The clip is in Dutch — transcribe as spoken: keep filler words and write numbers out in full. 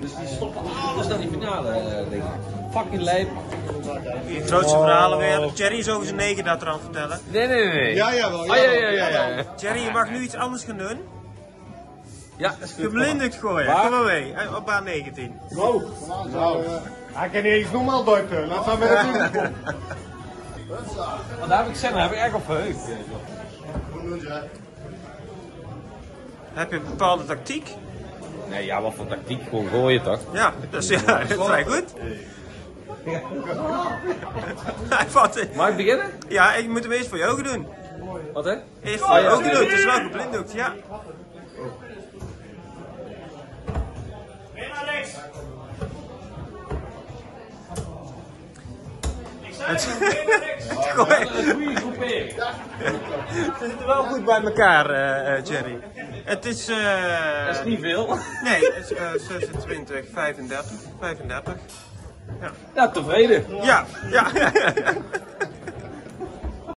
Dus die stoppen alles naar die finale, denk ik. Fucking lijp. Die grootste verhalen weer. Jerry is over zijn negen dat eraan vertellen. Nee, nee, nee. Ja, jawel. Oh, ja, ja, ja, ja, ja. Jerry, je mag nu iets anders gaan doen. Ja, dat is goed. Geblinddoekt gooien. Waar? Kom maar mee. Op baan negentien. Go. Nou, hij kan niet eens normaal duiken. Laat gaan we dat doen. Want daar heb ik Senna, heb ik echt op verheugd. Heb je een bepaalde tactiek? Nee, ja, wat voor tactiek? Gewoon gooien toch? Ja, dus ja, dat is vrij goed. Hij valt in. Mag ik beginnen? Ja, ik moet hem eerst voor je ogen doen. Wat hè? Eerst voor je ogen doen, het is wel geblinddoekt, ja. Het Gooi. Ze zitten wel goed bij elkaar, uh, uh, Jerry. Het is... Uh... Dat is niet veel. Nee, het is uh, zesentwintig, vijfendertig. vijfendertig. Ja. Ja, tevreden. Ja, ja.